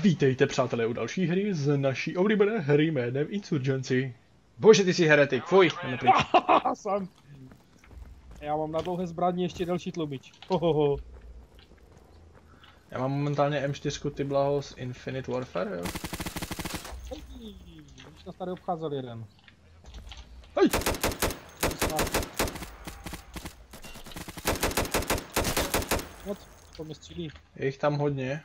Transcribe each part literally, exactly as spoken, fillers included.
Vítejte přátelé u další hry z naší oblíbené hry jménem Insurgency. Bože, ty jsi heretik, fuj, Sam. Já mám na dlouhé zbraní ještě další tlumič. Hohoho. Já mám momentálně M čtyři, ty blaho z Infinite Warfare, jo? Už nás tady obcházel jeden. Hej! Moc, to mě střílí. Je jich tam hodně.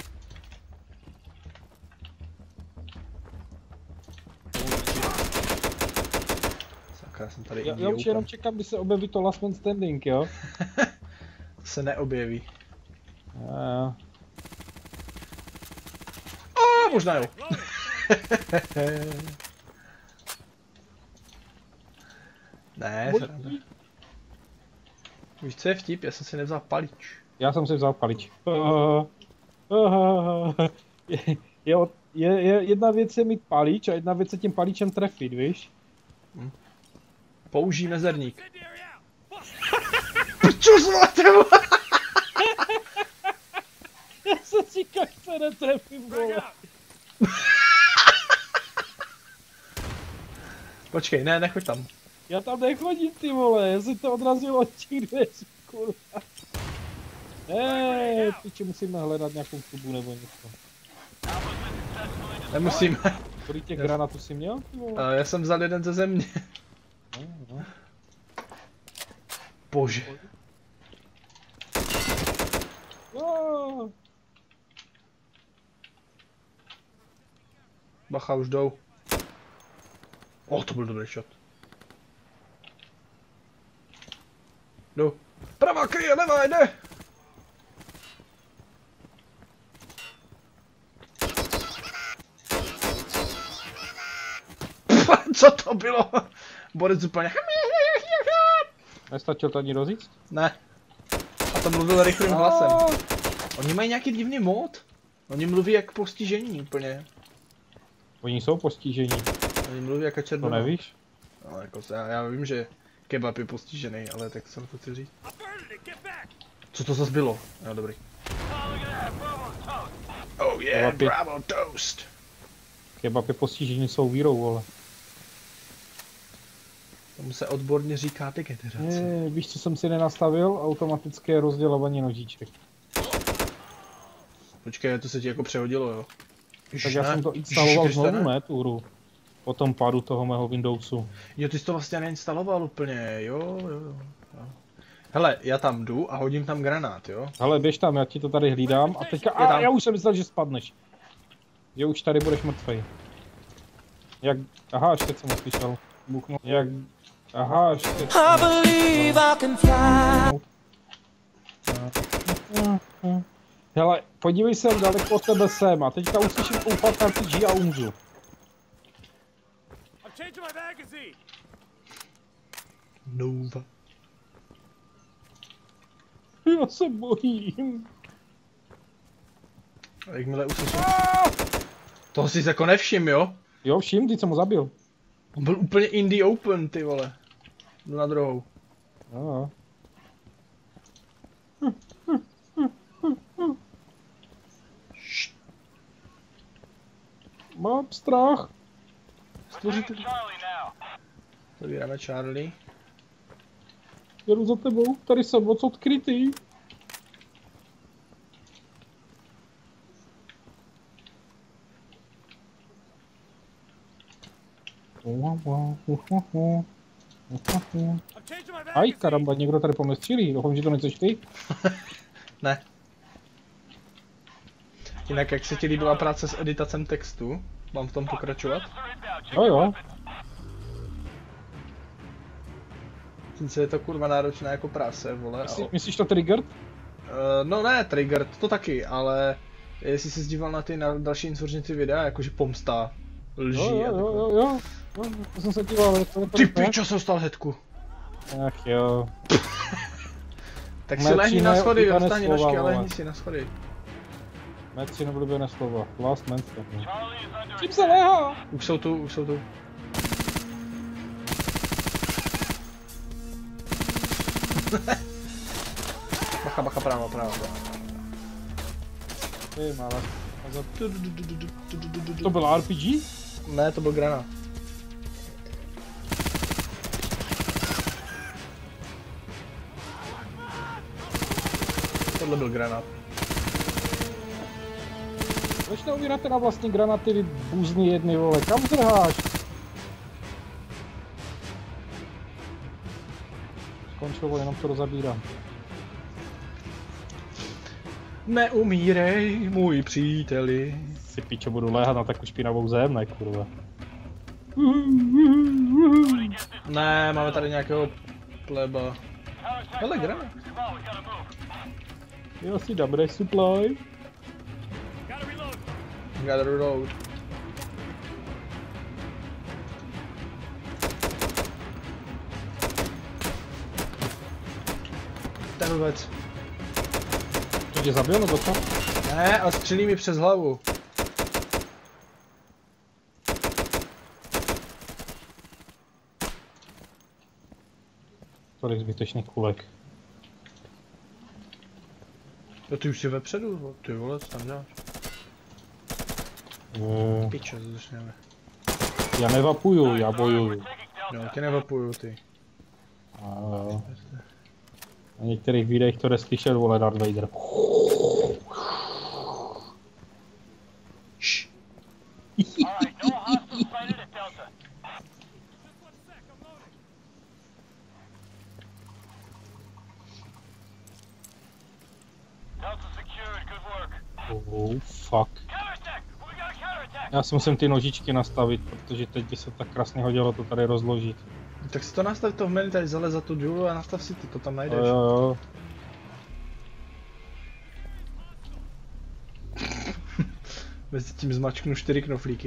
Sakra, jsem tady Já, já už jenom čekám, kdy se objeví to Last Man Standing, jo? To se neobjeví. A... A možná jo. Ne, sranda. Víš co je vtip? Já jsem si nevzal palič. Já jsem si vzal palič. Uh, uh, je, je, je, je, jedna věc je mít palič a jedna věc je tím paličem trefit, víš? Hm. Použij mezerník. Piču zlatem! Já jsem říkal, že se netrefím, vole. Počkej, ne, nechoď tam. Já tam nechodím, ty vole, já si to odrazil od těch dveří, kurva. Eee, piči, musíme hledat nějakou klubu nebo něco. Nemusíme. Kolik těch granátů jsi měl, ty vole? Já jsem vzal jeden ze země. No, no. Bože. No. Bacha, už jdou. O, to byl dobrý shot. Jdu. Pravá kryje, levá jde! Co to bylo? Borec úplně... Nestačil to ani rozjíct? Ne. A to mluvil rychlým hlasem. Oni mají nějaký divný mod. Oni mluví jak postižení úplně. Oni jsou postižení. Oni mluví jako červená. To nevíš? No, jako se, já, já vím, že kebab je postižený, ale tak jsem to chci říct. Co to zase bylo? Jo, dobrý. Oh yeah, Kebab je... bravo toast! Kebab je postižení svou vírou, vole. Tomu se odborně říká degenerace. Je, víš, co jsem si nenastavil? Automatické rozdělování nožiček. Počkej, to se ti jako přehodilo, jo? Ježiš, tak já ne? jsem to instaloval Ježiš, znovu, ne, tu hru. Po tom pádu toho mého Windowsu. Jo, ty jsi to vlastně neinstaloval úplně, jo, jo, jo. Hele, já tam jdu a hodím tam granát, jo? Hele, běž tam, já ti to tady hlídám a teďka, a já už jsem myslel, že spadneš. Že už tady budeš mrtvej. Jak, aha, ještě jsem ho slyšel. Buknul. Jak, aha, ještě jsem... Hele, podívej se, jak daleko od tebe jsem a teďka uslyším koupat na C G a umřu. Nova. Já se bojím. A jakmile uslyším... Toho jsi jako nevšim, jo? Jo, všim, ty jsem ho zabil. On byl úplně in the open, ty vole. Jdu na druhou. Jo. Mám strach. Stvoříte... Zabíráme Charlie. Jedu za tebou, tady jsem moc odkrytý. Aj, karamba, někdo tady po mě střílí, doufám, že to nechceš ty? Ne. Jinak, jak se ti líbila práce s editacem textu? Mám v tom pokračovat? Jo jo. Sice je to kurva náročné jako práce, vole. Myslí, ale... Myslíš to Triggered? Uh, no ne, Triggered, to taky, ale... Jestli jsi díval na ty na další Insurgency videa, jakože pomsta, lží jo, jo, a takhle. jo, jo, jo, to jsem se díval, ale to je to Ty pičo, jsem dostal hetku. Ach jo. Tak si lehni na schody, vstani nožky a lehni si na schody. Mé tři neoblíbené slova. Last man standing. Čím se léhá? Už jsou tu, už jsou tu. Bacha, bacha, právo, právo. Ty mále. To byl R P G? Ne, to byl granát. Tohle byl granát. Proč neumíráte na vlastní granaty, vy bůzný jedny, vole, kam zrháš? Skončil, vole, jenom to rozabírám. Neumírej, můj příteli. Si pičo, budu léhat na takovou špinavou zem, ne kurva. Ne, máme tady nějakého pleba. Hele, granát. Já si dám resupply. Gotta reload. Ten vůbec. To tě zabil nebo co? Ne, a střelí mi přes hlavu. Tolik zbytečných kulek. Jo, ty už jsi vepředu, ty vole, co tam děláš? Uh, Piče, začneme. já nevapuju, já bojuju. Jo, tě nevapuju, ty. A, na některých videích to jde slyšet, vole, Darth Vader. Šš. Oh, fuck. Já si musím ty nožičky nastavit, protože teď by se tak krásně hodilo to tady rozložit. Tak si to nastav to v menu, tady zalez za tu důlu a nastav si ty, to tam najdeš. Jo, jo, jo. Mezi tím zmačknu čtyři knoflíky.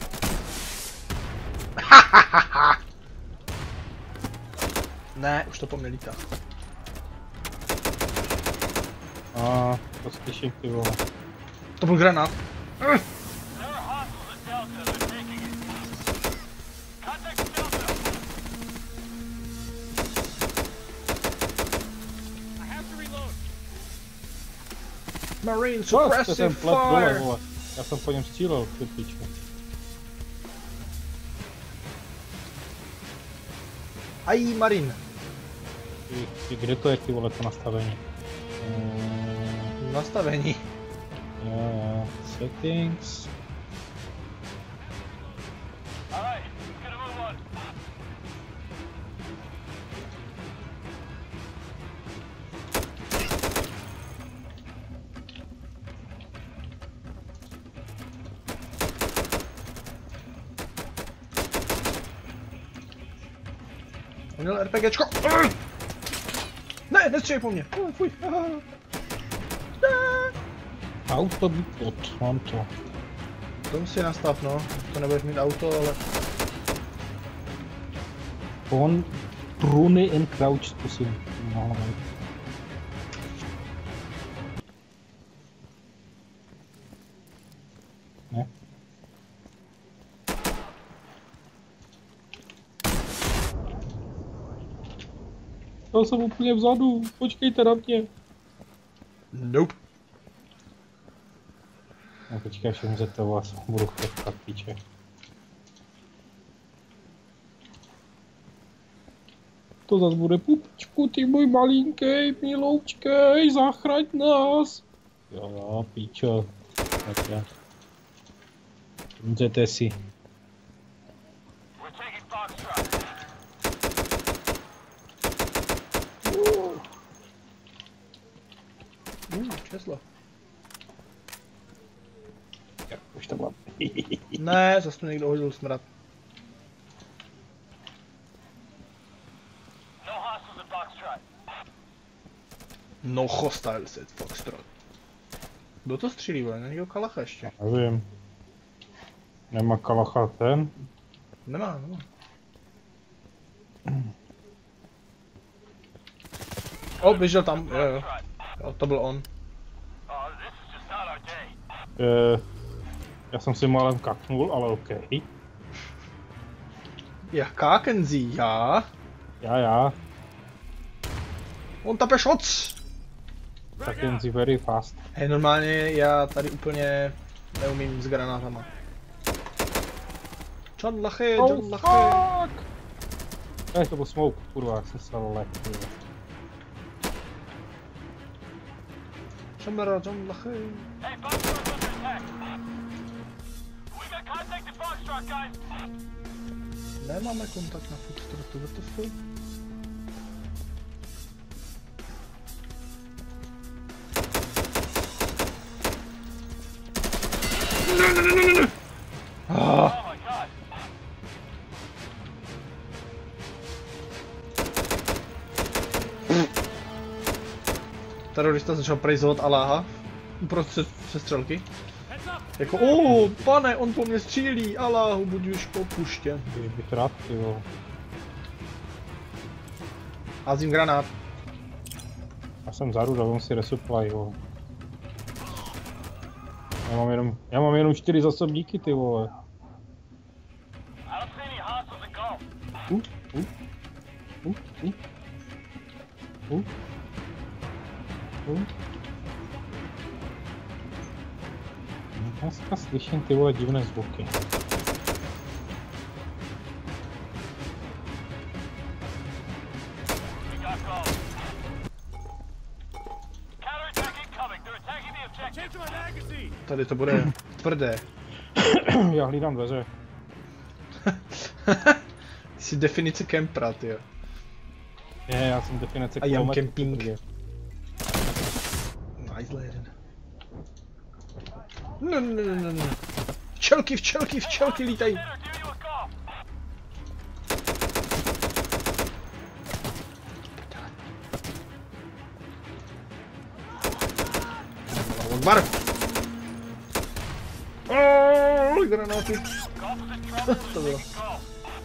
Ne, už to po mně lítá. A to slyším, ty vole. To byl granát. Marine suppressive fire. Dole, já jsem po něm střílel, ty piču. Ají, Marine. Ty, ty, kde to je, ty vole, to nastavení? Uh, Nastavení. Jo, jo. Settings. On měl RPGčko. Ne, nestřelej po mně. Oh, fuj. Auto by pod, mám to. To si nastav, no. To nebudeš mít auto, ale... On Truny and Crouch zkusím. No, ne. Já jsem úplně vzadu, počkejte na mě. Nope. No počkej, až můžete vás, budu chtět píče. To zas bude pupičku, ty můj malinkej, miloučkej, zachraň nás. Jo, jo, píčo. Tak můžete si. Hmm, křeslo. Už to mám. Ne, zase mi někdo hodil smrad. No hostile set Foxtrot. Kdo to střílí, vole? Není kalacha ještě. Nevím. Nemá kalacha ten? Nemá, nemá. O, běžel tam, jo jo. Jo, to byl on. Uh, já jsem si málem kaknul, ale OK. Ja, kaken Sie, ja. Já, já. On tape shots! Tak jen si very fast. Hej, normálně já tady úplně Neumím s granátama. John Lachy, Oh, John Lachy. fuck! Eh, to byl smoke, kurva, jak jsem se lek. Šamera, John Lachy. Hey, Foxtrot's under attack. We got contact at Foxtrot, guys. Nemáme kontakt na Foxtrotu, what the fuck? Ne, ne, ne, ne, ne. Ah. Oh my god. Terorista začal prejzovat Aláha uprostřed přestřelky. Jako, o, pane, on po mně střílí, Aláhu, buď už popuštěn. Kdyby trap, jo. Házím granát. Já jsem vzadu, dávám si resupply, jo. Já mám jenom, já mám jenom čtyři zásobníky, ty vole. I don't see any hostiles at Gulf. Uh, uh, uh, uh, uh, uh. Dneska slyším ty vole divné zvuky. We got Gulf. Counterattack incoming. They're attacking the objective. Change my magazine. Tady to bude tvrdé. Já hlídám dveře. Ty jsi definice kempra, tyjo. Je, já jsem definice I am kulometu, camping. protože- Nice jeden. No, no, no, no, no. Včelky, včelky, včelky lítají. They're dealing with Gulf. Akbar! Oh, granáty. Gulf is in trouble. To bylo. Gulf.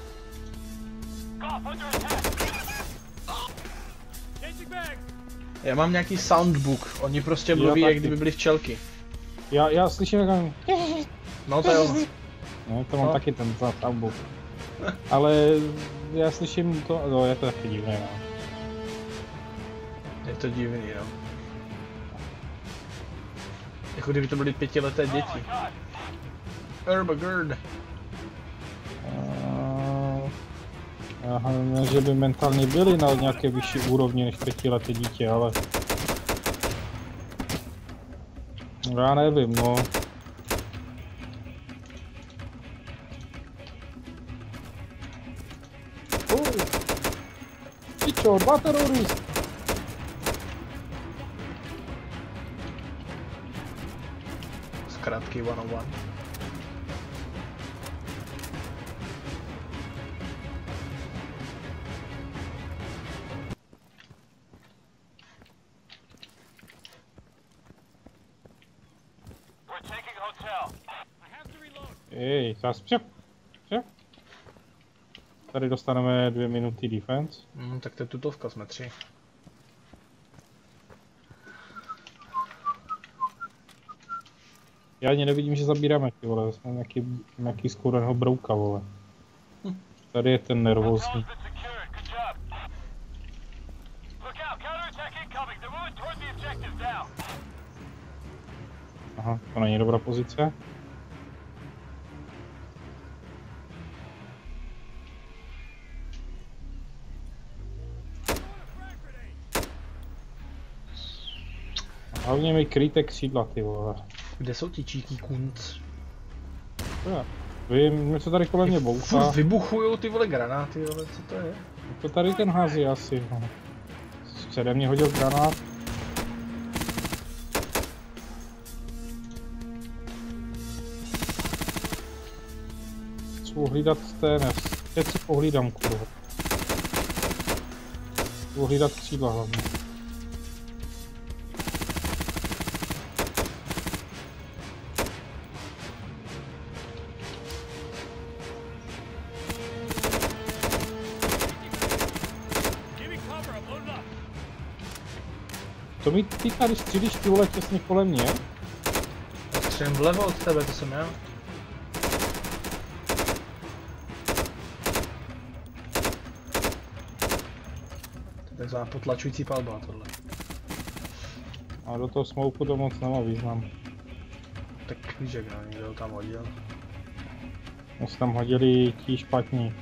Gulf under attack. Changing bags. Já mám nějaký soundbook, oni prostě Já mluví, jak taky. kdyby byli včelky. Já, já slyším jak on... No to jo. No, to mám No. taky ten soundbook. Ale já slyším to, no je to taky divné, no. Je to divný, no. Jako kdyby to byly pětileté Oh my děti. god. Erbagird. Uh, aha, ne, že by mentálně byli na nějaké vyšší úrovni než pětileté dítě, ale... Já nevím, no. Uh. Pičo, dva teroristy! Zkrátky one on one. We're taking hotel. I have to reload. Ej, zas přep, přep. Tady dostaneme dvě minuty defense. Mm, tak to je tutovka, jsme tři. Já ani nevidím, že zabíráme, ty vole, jsme nějaký, nějaký skoureného brouka, vole. Tady je ten nervózní. Hotel's been secured. Good job. Look out. Counterattack incoming. They're moving toward the objective now. Aha, to není dobrá pozice. Hlavně mi kryjte křídla, ty vole. Kde jsou ti číký kunc? Já vím, něco tady kolem mě bouchá. Furt vybuchujou ty vole granáty, ale co to je? To tady ten hází asi. No. Přede mě hodil granát. Chci ohlídat ten, teď si pohlídám, kurva. Chci ohlídat křídla hlavně. Give me cover. I'm loading up. To mi ty tady střílíš, ty vole, těsně kolem mě? Střelím vlevo od tebe, to jsem já. To je takzvaná potlačující palba, tohle. A do toho smoku to moc nemá význam. Tak knížek, no, někdo ho tam hodil. No se tam hodili ti špatní.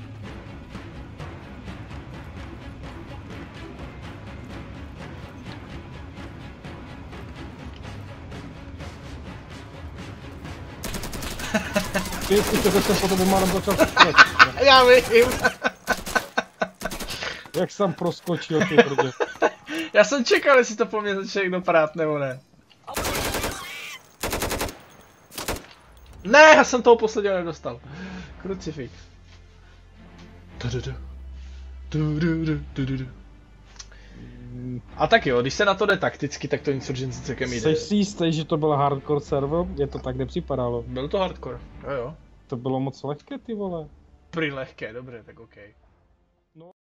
Ty, ty, ty, ty jsem po tobě málem začal střelit. Já vím. Jak jsem proskočil, ty brdě. Já jsem čekal, jestli to po mně začne někdo prát, nebo ne. Ne, já jsem toho posledního nedostal. Krucifix. A tak jo, když se na to jde takticky, tak to Insurgency celkem jde. Jsi si jistý, že to byl hardcore server? Je to tak nepřipadalo. Byl to hardcore, jo jo. To bylo moc lehké, ty vole. Prý lehké, dobře, tak okej. Okay.